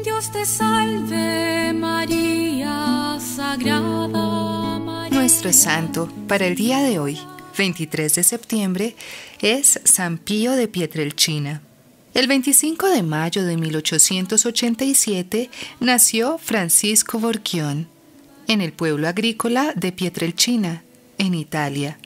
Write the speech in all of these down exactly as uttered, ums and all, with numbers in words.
Dios te salve María, Sagrada María. Nuestro santo para el día de hoy, veintitrés de septiembre, es San Pío de Pietrelcina. El veinticinco de mayo de mil ochocientos ochenta y siete nació Francisco Borgión en el pueblo agrícola de Pietrelcina, en Italia.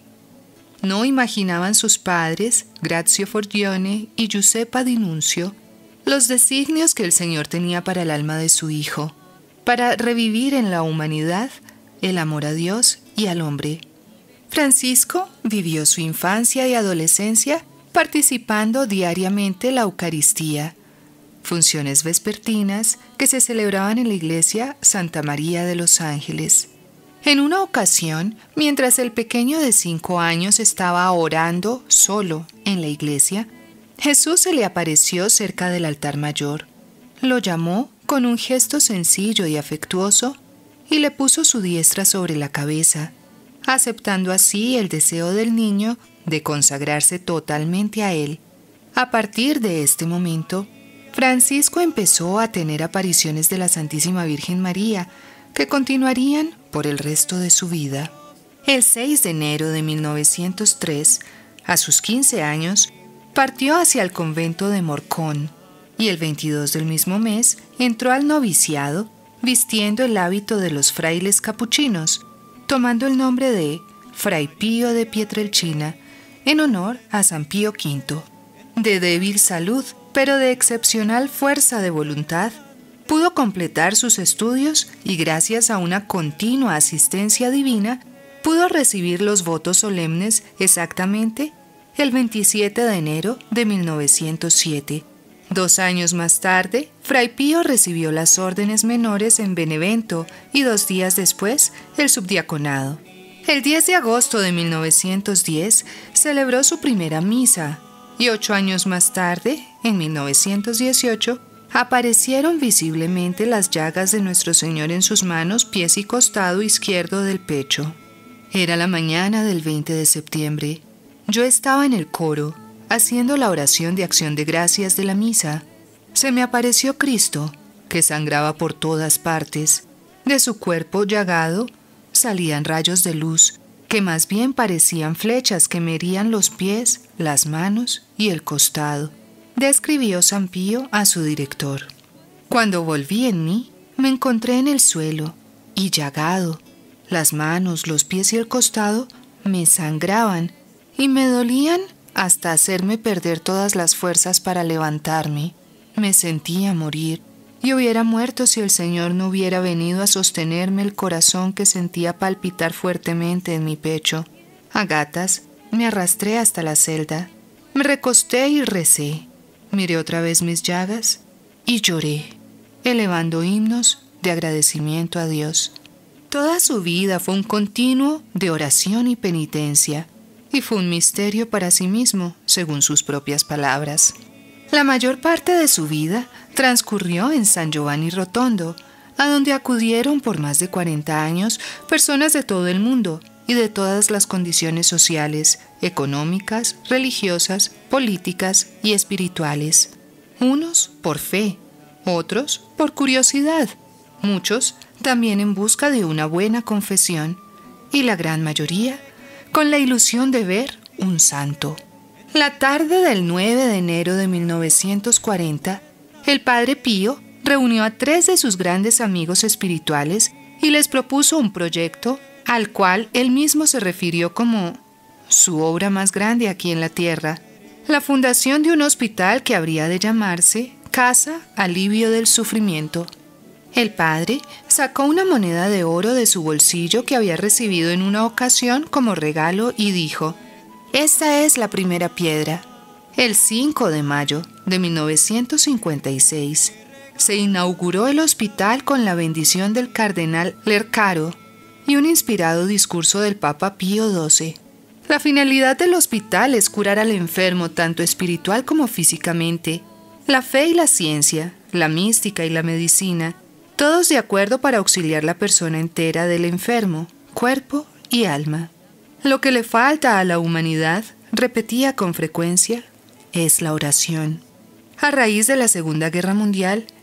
No imaginaban sus padres, Grazio Forgione y Giuseppa Di Nunzio, los designios que el Señor tenía para el alma de su hijo, para revivir en la humanidad el amor a Dios y al hombre. Francisco vivió su infancia y adolescencia participando diariamente en la Eucaristía, funciones vespertinas que se celebraban en la iglesia Santa María de los Ángeles. En una ocasión, mientras el pequeño de cinco años estaba orando solo en la iglesia, Jesús se le apareció cerca del altar mayor. Lo llamó con un gesto sencillo y afectuoso y le puso su diestra sobre la cabeza, aceptando así el deseo del niño de consagrarse totalmente a él. A partir de este momento, Francisco empezó a tener apariciones de la Santísima Virgen María, que continuarían por el resto de su vida. El seis de enero de mil novecientos tres, a sus quince años, partió hacia el convento de Morcón y el veintidós del mismo mes entró al noviciado vistiendo el hábito de los frailes capuchinos, tomando el nombre de Fray Pío de Pietrelcina en honor a San Pío quinto. De débil salud, pero de excepcional fuerza de voluntad, pudo completar sus estudios y gracias a una continua asistencia divina, pudo recibir los votos solemnes exactamente el veintisiete de enero de mil novecientos siete. Dos años más tarde, Fray Pío recibió las órdenes menores en Benevento y dos días después el subdiaconado. El diez de agosto de mil novecientos diez celebró su primera misa y ocho años más tarde, en mil novecientos dieciocho, aparecieron visiblemente las llagas de Nuestro Señor en sus manos, pies y costado izquierdo del pecho. Era la mañana del veinte de septiembre. Yo estaba en el coro, haciendo la oración de acción de gracias de la misa. Se me apareció Cristo, que sangraba por todas partes. De su cuerpo llagado salían rayos de luz, que más bien parecían flechas que me herían los pies, las manos y el costado, describió San Pío a su director. Cuando volví en mí, me encontré en el suelo y llagado. Las manos, los pies y el costado me sangraban y me dolían hasta hacerme perder todas las fuerzas para levantarme. Me sentía morir y hubiera muerto si el Señor no hubiera venido a sostenerme el corazón que sentía palpitar fuertemente en mi pecho. A gatas me arrastré hasta la celda, me recosté y recé. Miré otra vez mis llagas y lloré, elevando himnos de agradecimiento a Dios. Toda su vida fue un continuo de oración y penitencia, y fue un misterio para sí mismo, según sus propias palabras. La mayor parte de su vida transcurrió en San Giovanni Rotondo, a donde acudieron por más de cuarenta años personas de todo el mundo y de todas las condiciones sociales, económicas, religiosas, políticas y espirituales. Unos por fe, otros por curiosidad, muchos también en busca de una buena confesión, y la gran mayoría con la ilusión de ver un santo. La tarde del nueve de enero de mil novecientos cuarenta, el Padre Pío reunió a tres de sus grandes amigos espirituales y les propuso un proyecto al cual él mismo se refirió como su obra más grande aquí en la tierra, la fundación de un hospital que habría de llamarse Casa Alivio del Sufrimiento. El padre sacó una moneda de oro de su bolsillo que había recibido en una ocasión como regalo y dijo: «Esta es la primera piedra». El cinco de mayo de mil novecientos cincuenta y seis se inauguró el hospital con la bendición del cardenal Lercaro y un inspirado discurso del Papa Pío doce. La finalidad del hospital es curar al enfermo tanto espiritual como físicamente. La fe y la ciencia, la mística y la medicina, todos de acuerdo para auxiliar la persona entera del enfermo, cuerpo y alma. Lo que le falta a la humanidad, repetía con frecuencia, es la oración. A raíz de la Segunda Guerra Mundial,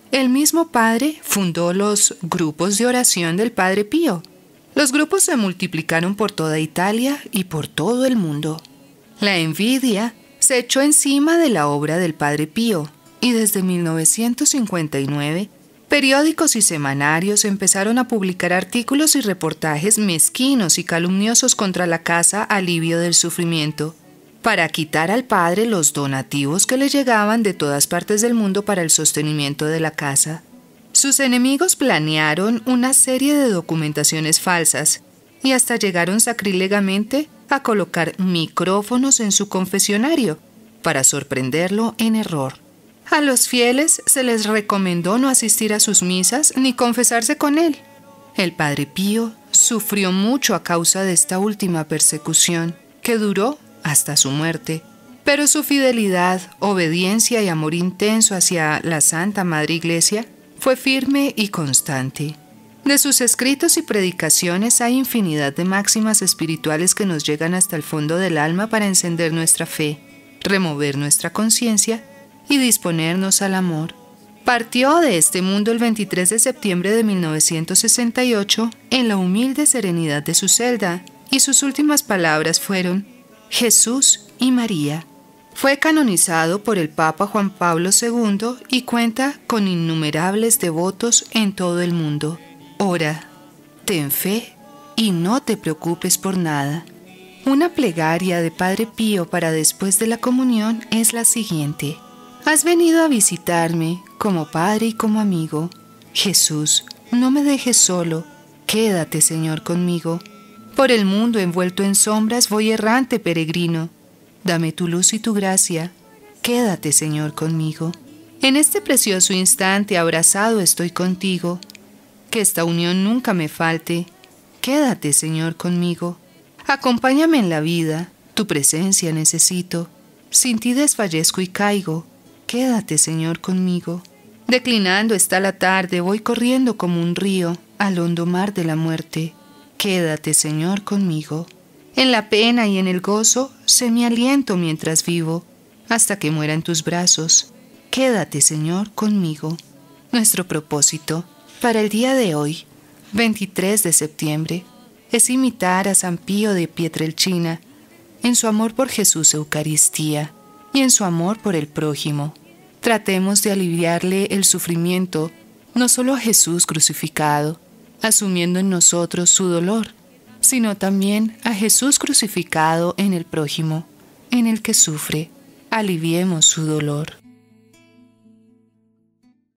El mismo padre fundó los grupos de oración del Padre Pío. Los grupos se multiplicaron por toda Italia y por todo el mundo. La envidia se echó encima de la obra del Padre Pío y desde mil novecientos cincuenta y nueve, periódicos y semanarios empezaron a publicar artículos y reportajes mezquinos y calumniosos contra la Casa Alivio del Sufrimiento, para quitar al padre los donativos que le llegaban de todas partes del mundo para el sostenimiento de la casa. Sus enemigos planearon una serie de documentaciones falsas y hasta llegaron sacrílegamente a colocar micrófonos en su confesionario para sorprenderlo en error. A los fieles se les recomendó no asistir a sus misas ni confesarse con él. El Padre Pío sufrió mucho a causa de esta última persecución, que duró hasta su muerte, pero su fidelidad, obediencia y amor intenso hacia la Santa Madre Iglesia fue firme y constante. De sus escritos y predicaciones hay infinidad de máximas espirituales que nos llegan hasta el fondo del alma para encender nuestra fe, remover nuestra conciencia y disponernos al amor. Partió de este mundo el veintitrés de septiembre de mil novecientos sesenta y ocho en la humilde serenidad de su celda, y sus últimas palabras fueron: Jesús y María. Fue canonizado por el Papa Juan Pablo segundo y cuenta con innumerables devotos en todo el mundo. Ora, ten fe y no te preocupes por nada. Una plegaria de Padre Pío para después de la comunión es la siguiente: Has venido a visitarme como padre y como amigo. Jesús, no me dejes solo. Quédate, Señor, conmigo. Por el mundo envuelto en sombras voy errante peregrino. Dame tu luz y tu gracia. Quédate, Señor, conmigo. En este precioso instante abrazado estoy contigo. Que esta unión nunca me falte. Quédate, Señor, conmigo. Acompáñame en la vida, tu presencia necesito. Sin ti desfallezco y caigo. Quédate, Señor, conmigo. Declinando está la tarde, voy corriendo como un río al hondo mar de la muerte. Quédate, Señor, conmigo. En la pena y en el gozo, sé mi aliento mientras vivo, hasta que muera en tus brazos. Quédate, Señor, conmigo. Nuestro propósito para el día de hoy, veintitrés de septiembre, es imitar a San Pío de Pietrelcina en su amor por Jesús Eucaristía y en su amor por el prójimo. Tratemos de aliviarle el sufrimiento no solo a Jesús crucificado, asumiendo en nosotros su dolor, sino también a Jesús crucificado en el prójimo, en el que sufre. Aliviemos su dolor.